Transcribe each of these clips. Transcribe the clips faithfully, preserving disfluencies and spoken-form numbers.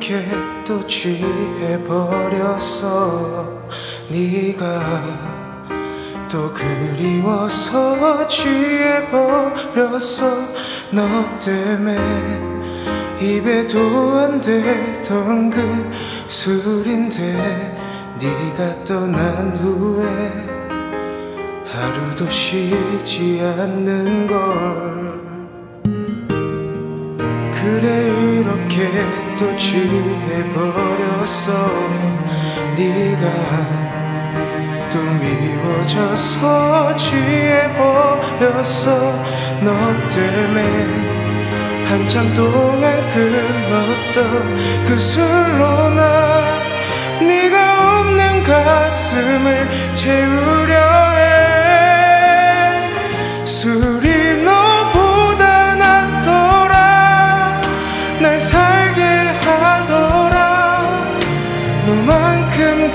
이렇게 또 취해버렸어. 네가 또 그리워서 취해버렸어. 너 때문에 입에도 안 대던 그 술인데 네가 떠난 후에 하루도 쉬지 않는 걸. 그래 이렇게 또 취해버렸어. 네가 또 미워져서 취해버렸어. 너 때문에 한참 동안 끊었던 그 술로 나 네가 없는 가슴을 채우려 해. 술이 너보다 낫더라. 날 살게 하더라. 너만큼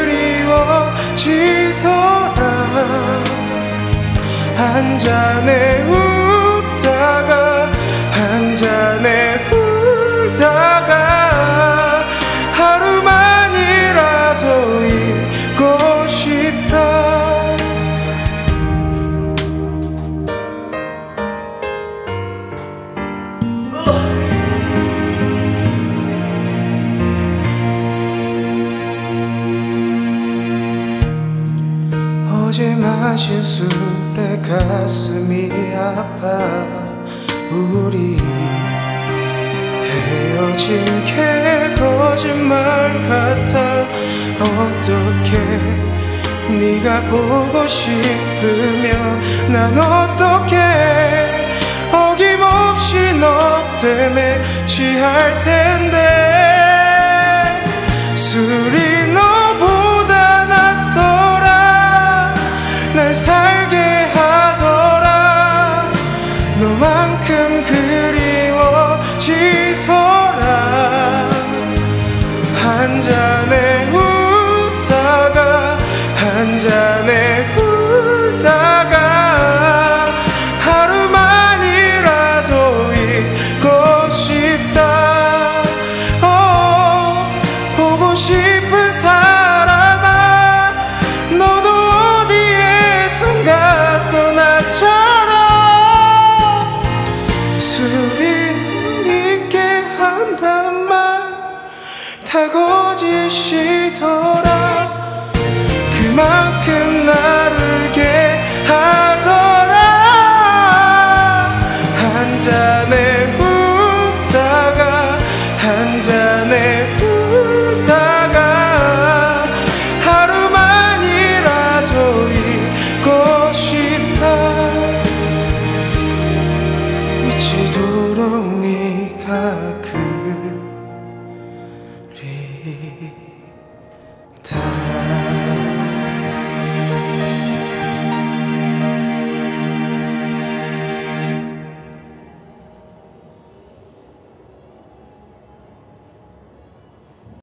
그리워지더라. 한 잔에 웃다가 한 잔에 울다가 하루만이라도 잊고 싶다. 어제 마신 술에 가슴이 아파. 우리 헤어진 게 거짓말 같아. 어떻게 네가 보고 싶으면 난 어떻게 어김없이 너 때문에 취할 텐데. 술이 너보다 낫더라. 날 살게 하더라. 너만큼 그리워지더라. 한 잔에 웃다가 한 잔에 울다가 하루만이라도 잊고 싶다. 오, 보고 싶은 사람아, 너도 어디에선가 떠났잖아. 술이 잊게 한단 말 다 거짓이더라. 그만큼 나